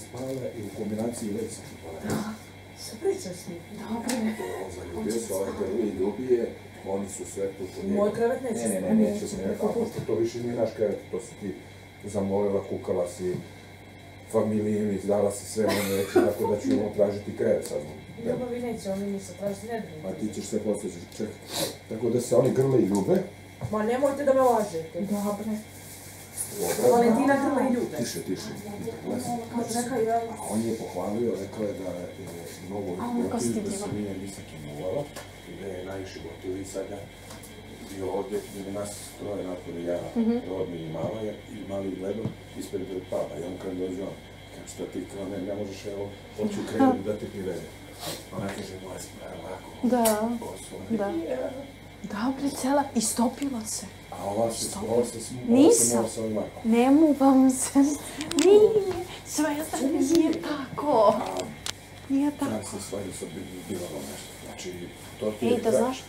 spale i u kombinaciji već sam spale. Šta pričaš s njim? Dobre. Zaljubio se, ovaj prvi ljubije, oni su sve tu po njega. Moj krevet neće. Neće, a pošto to više nije naš krevet, to si ti zamolila, kukala si familiji, dala si sve mene reći, tako da ću ono tražiti krevet sad. Ljubavi neće, oni nisu tražiti nedrugi. A ti ćeš sve poslije čekati. Tako da se oni grle i ljube. Ma nemojte da me lažete. Dobre. Valentina grle i ljube. Tiše. Čekaj, ja... A on je pohvalio, rekao je da je mnogo gotiv, da se nije nisaki muvala i da je najviše gotiv i sad ja bio ovdje, jer nas troje napore, ja, rodni i mala je, i mali gledao ispred papa i on kad dođe on, kaže šta ti kao ne možeš, evo, hoću krenuti da te privede. Ona kaže, moja spara ovako, Da. Dobre, cela, istopila se. a ova se mora sa ovim Markom. Ne muvam se. Nije. Zvezda, nije tako. Nije tako. Ja se svađu sa Bilavom nešto. Znači, to ti je... Ej, da znaš?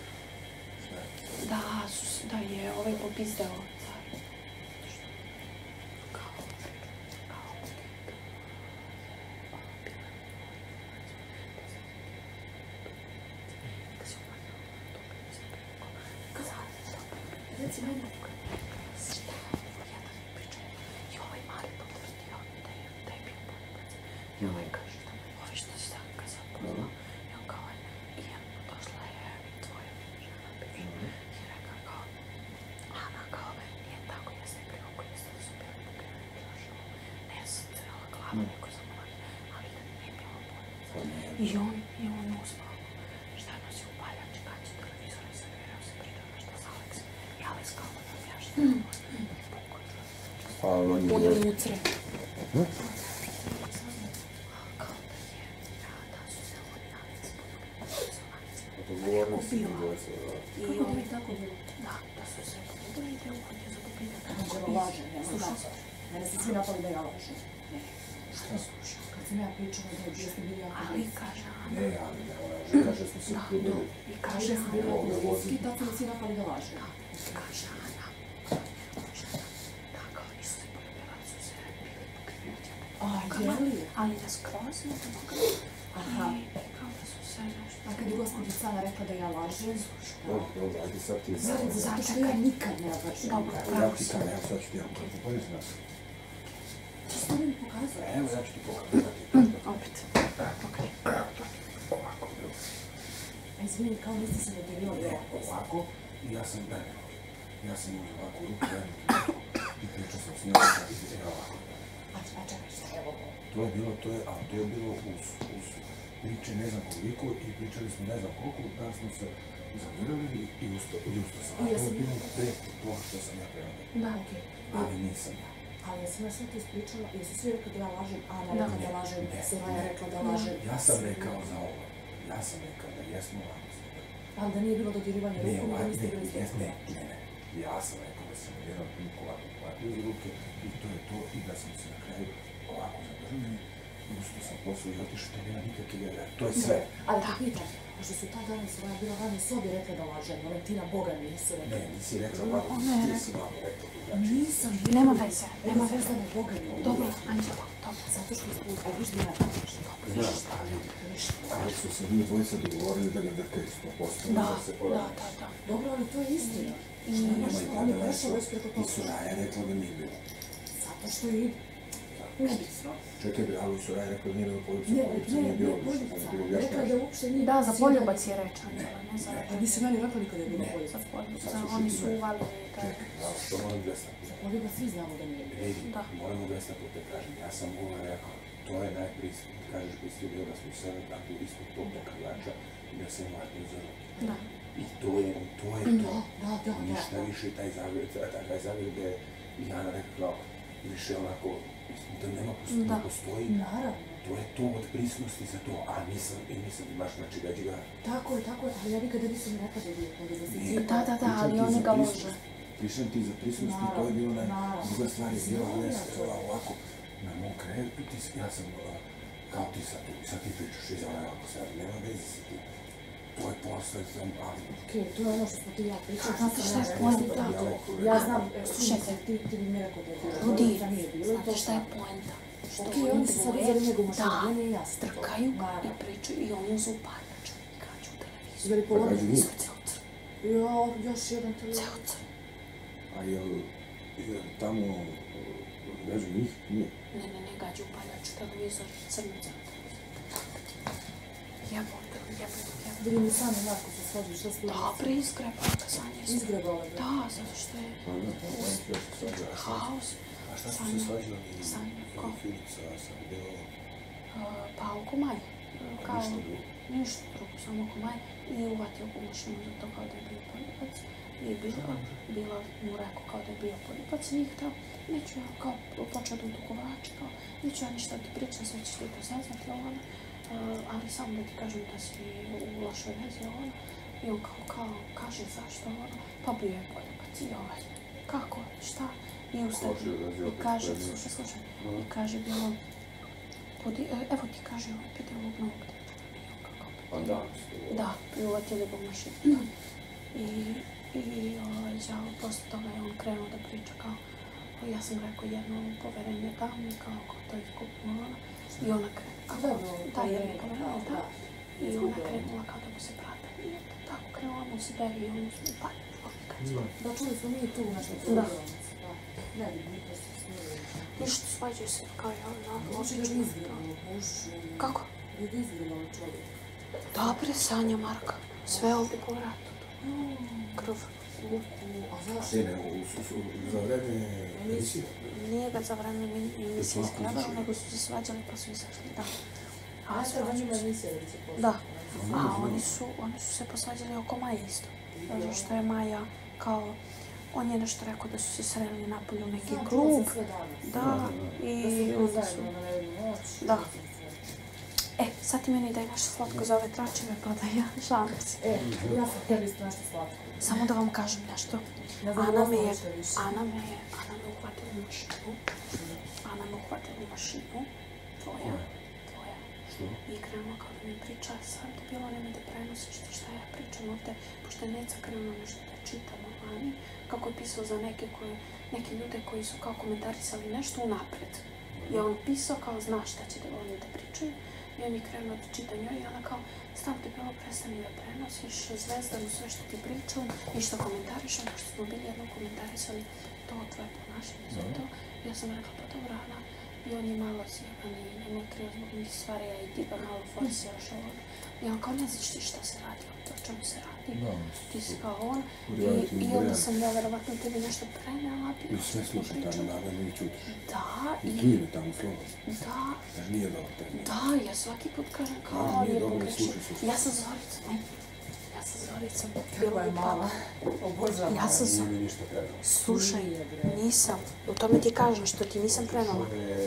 Da je ovaj popizdeo. Reci meni. Šta? Ja da mi pričam. I ovaj mali potvrdio da je bio poljubac. I ovaj kaže da me voli što se tako sad pozna. I on kao, i došla je tvoja žena bivša. I rekao kao, Ana kao, nije tako, jeste privukli, jeste da su bili pokriveni zašao. Ne sam cela glava, neko sam mladi, ali da nije bilo poljubac. I on uspao. Šta je nosio upaljač, kaći televizor i servirao se pričao nešto s Aleksom. I Aleks kao da mi ja što Puni lutre. Kao da je, da su se oni Aleks poljubili. I oni tako bilo. Da su se poljubili i da uhodnje za popitak. Anđelo laže, ja slušam. Mene ste svi napali da ja lažem. Ne. Šta slušam? Kad sam ja pričala da je bio ste bili jako Ali kaže Ana. Ne, ali ne, ona kaže smo se ljubili. I kaže Ana. I tako ste svi napali da lažem. Kaže Ana. Tako, nisu se poljubili, su se bili pokriveni. Ali da skroz ne to Aha. I kao da su se nešto... A kad je gospođa Sana rekla da ja lažem, Dobro, ajde sad ti... zato što ja nikad ne lažem. Dobro, Ja pravo ti si. kažem, evo sad ću ti ja pokazati nas. Što mi pokazuje? Evo, ja ću ti pokazati. Opet. Ovako, evo. Izvini, kao niste se dodirivali Ovako, i ja sam beneo. Ja sam uzeo ovako ruku, i pričao sam s njom, i ovako. A čekaj, šta je ovo? To je bilo uz priče ne znam koliko i pričali smo ne znam koliko, da smo se zavirali i usto sam. A to je bilo pre to što sam ja preradio. Da, okej. Ali nisam ja. Ali ja sam ja sve to ispričala, jesu svi rekli da ja lažem, Ana rekla da lažem, Selaja rekla da lažem. Ja sam rekao za ovo. Ja sam rekao da jesmo ovako. Ali da nije bilo dodirivanja rukom, da niste bili Ne. Ja sam rekao da sam jedan pink ovako hvatio za ruke i to je to i da sam se na kraju ovako zadržao i usto sam posao i otišao, to nema nikakve veze. To je sve. Ali da pitam, pošto su ta dana Selaja bila vani sobi rekla da lažem, Valentina Boga nisi rekla. Ne, nisi rekla ovako, ti si malo rekla drugačije. Nisam. Nema veze, nema veze. Zvezdana Boga mi. Dobro, Anđelo, dobro. Zato što a viš da ja kažeš. Znaš, ali su se mi dvojica dogovorili da ga drkaju 100%. Da. Dobro, ali to je istina. Oni prešao već preko toga. I Suraja rekla da nije bilo. Zato što je nebitno. Čekaj, ali Suraja rekla da nije bilo poljubac, nije bilo poljubac. Rekla da uopšte nije... Da, za poljubac je reč, Anđela, ne za... Pa nisi meni rekla nikada je bilo poljubac. Za poljubac, oni su uvali... Čekaj, što moram 200 puta? Za poljubac svi znamo da nije bilo. Vidi, moramo 200 puta kažem. Ja sam uvijek rekao, to je najprije, kažeš pristio bio da smo sve tako ispod tog pokazača i da se Martin za ruke. Da. I to je to. Ništa više taj zavir gdje je Jana rekla više onako, da ne postoji. Naravno. To je to od prisnosti za to, a nisam baš znači gađi ga. Tako je, ali ja nikada nisam rekla da je bio poljubac. Da, ali oni ga lože. Pričam ti za prisnosti, to je bilo druga stvar je bila ovako, na mom krevetu, ja sam, kao ti sad ti pričaš iza ovako sad, nema veze sa ti. To je posao, ali... Okej, to je ono što smo ti ja pričali. Znate šta je poenta? Ja znam, slušajte, ti bi mi rekao da je bilo. Rudi, znate šta je poenta? što Okej, oni su sad uzeli njegu mašinu, meni je jasno. trkaju i pričaju i oni uzu paljače i gađu u televiziju. Uzeli po Gađu njih? Ceo crn. Jo, još jedan televizor. Ceo crn. A jel tamo gađu njih? Nije. Ne, gađu u paljaču televizor, crno ceo televizor. Jebote. Vidim i sami Marko se složi, šta se Dobre izgrebala kazanje. Izgrebala je. Da, zato što je haos. A šta su se svađali? Sanja, ko? Filica sa Belom? Pa oko Maje. Kao, ništa drugo, samo oko Maje. I uvatio ga u mašinu za to kao da je bio poljubac. I bila mu rekao kao da je bio poljubac i njih tamo. Neću ja kao počeo da udugovači, kao neću ja ništa da ti pričam, sve ćeš ti to saznati, ono. Ali samo da ti kažem da si u lošoj vezi, ono. I on kao kaže zašto, ono. Pa bio je poljubac i ovaj. Kako, šta? I ustavi. I kaže, slušaj, i kaže bilo, evo ti kaže, pite ovog novog dečka. Pa da. Da, i uvatili ga u mašinu, da. I posle toga je on krenuo da priča kao, ja sam rekao jedno poverenje dam i kao to izgubimo ona. I ona krenula, da, jedno poverenje da. I ona krenula kao da mu se prata. I tako krenula mu se beri i onu smo upalili. Da, čuli smo mi tu nešto provjernicu. Ne vidim, mi prosto smijeli. Ništa, svađaju se kao ja, Može ga izgledalo, uši. Kako? Je ga izgledalo čovjek. Dobre sanja, Marka. Sve ovdje po vratu. Krv. A zašto? Ne, za vreme emisije? Nije ga za vreme emisije izgledalo, nego su se svađali pa su izašli, da. A sad njima emisija da bi se poslali. Da. A oni su se posvađali oko Maje isto. Zato što je Maja kao, on je nešto rekao da su se sreli napolju u neki klub. Da. I onda su... Da. Sad ti meni daj nešto slatko za ove tračeve, pa da ja šalim se. Ja sam tebi isto nešto slatko. Samo da vam kažem nešto. Ana me uhvatila u mašinu. Ana me uhvatila u mašinu. Tvoja. I krenula kao da mi priča, sam te bilo nema da prenosiš ti šta ja pričam ovde, pošto je Neca krenula nešto da čitam o Ani, kako je pisao za neke ljude koji su kao komentarisali nešto unapred. I on pisao kao zna šta će da oni da pričaju. I on je krenuo da čita njoj i ona kao, stav te bilo prestani da prenosiš Zvezdanu sve što ti pričam i što komentarišem, pošto smo bili jedno komentarisali to tvoje ponašanje za to. I ja sam rekla, pa dobro, Ana, i on je malo zjeban i nema krivo zbog njih stvari, a i ti ga malo forsiraš ovo. I on kao, ne znaš ti šta se radi, o čemu se radi. Ti si kao on. I onda sam ja verovatno tebi nešto prenela. I sve slušaj tamo naravno i čutiš. Da. I čuje tamo slovo. Da. Znaš, nije dobro tebi. Da, ja svaki put kažem kao on je pogrešio. Ja sam Zoricom. Kako je mala. Obožavam. Ja sam Zoricom. Nije mi ništa prenala. Slušaj, nisam. U tome ti kažem što ti nisam prenala.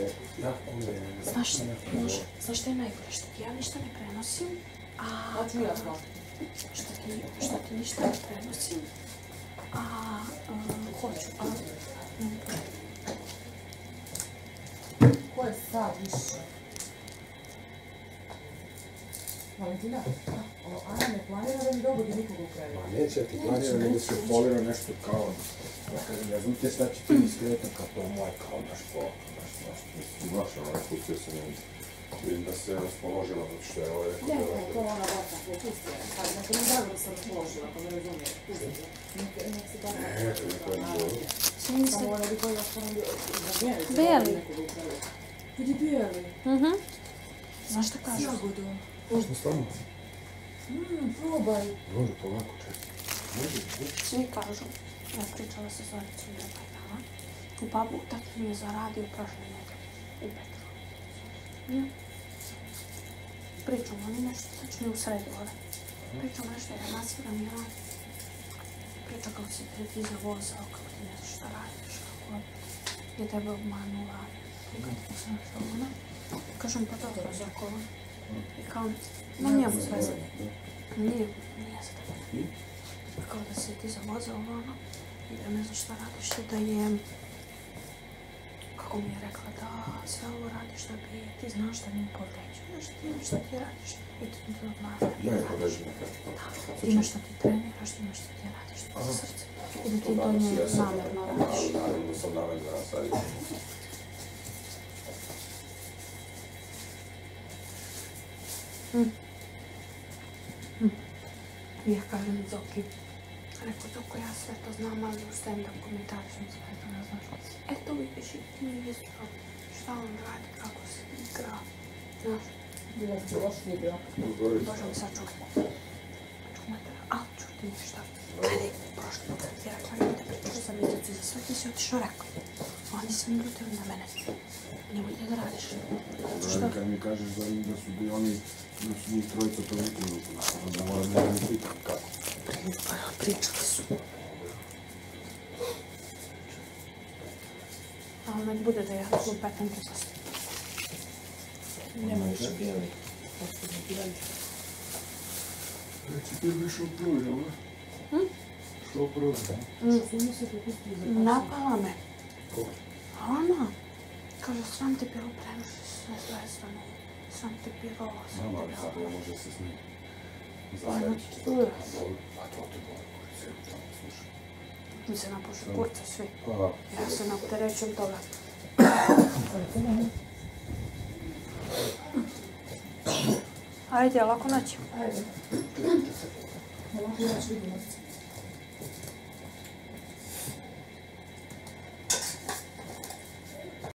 Znaš šta je najgore? Što ti ja ništa ne prenosim, a... Hoću ja to. Što ti ništa ne prenosim, a... Hoću, a... Ko je sad više? Valentina? Ana ne planira da mi dogodi nikog u kraju. Ma neće ti planira, nego se polira nešto kao... Ja kažem, ja znam te šta će ti iskretan kao to moj, kao naš pok, naš, pustio sam joj. Vidim da se raspoložila, zato što je ovo rekao da... Ne, to ona vrata, pustio. Ali neko mi drago da se raspoložila, pa me razumije. Pustio. Nek se tako raspoložila. Samo ona bi koja raspoložila. Beli. Vidi bijeli. Znaš šta kažu? Jagodom. Možda stvarno? Probaj. Može, polako, čekaj. Svi kažu. Ja pričala sa Zoricom da je dala. U babu tako mi je zaradio prošle nedelje. U Petru. Pričamo oni nešto, tačnije u sredu ove. Pričamo nešto, ja nasviram i ona. Priča kako si ti zavozao, kako ti ne znaš šta radiš, kako je tebe obmanula. Kako sam što ona. Kažem, pa dobro, za kola. I kao, no njemu sve. Nije za tebe. Kao da si ti zavozao ono. I da ne znaš šta radiš i da je... Kako mi je rekla da sve ovo radiš da bi ti znaš da nju povređuješ, ti imaš šta ti radiš i ti to odmah. Ja je povređujem nekako. Da, ti imaš šta ti treniraš, ti imaš šta ti radiš za srce. I da ti to nje namjerno radiš. Naravno sam namjerno sad. Ja kažem Zoki. Rekao, Zoko, ja sve to znam, ali u stand-up komentaru sam se ne znaš. Eto vidiš i ti isto. Šta on radi, kako se igra. Znaš? Bilo ti loš video. Bože mi sad čuti. Ali čuti ništa. Kada je prošli put kad ti je rekla, nemojte pričati za mjesecu i za sve, ti si otišao rekao. Oni se ljutili na mene. Nemojte da radiš. Kad mi kažeš da su oni, da su njih trojica to vikli, da moram ne pitam kako. Pričali su. Ali nek bude da ja lupetam posle. Nema više bijeli. Pošto neki veliki. Reci ti bi šao prvi, jel da? Šao prvi, da? Što su mi se propustili za pasanje? Napala me. Ko? Ona. Kaže, sram te bilo prenosi sve zvezdano. Sram te bilo, sram Znam, te ali sad bilo. ne može se snimiti. Znači, Pa to te boli kurce, tamo slušaj. mi se napušu kurca svi. Pa, Ja se naopterećujem toga. Ajde, lako naći. Ajde. Ovako ja ću vidjeti.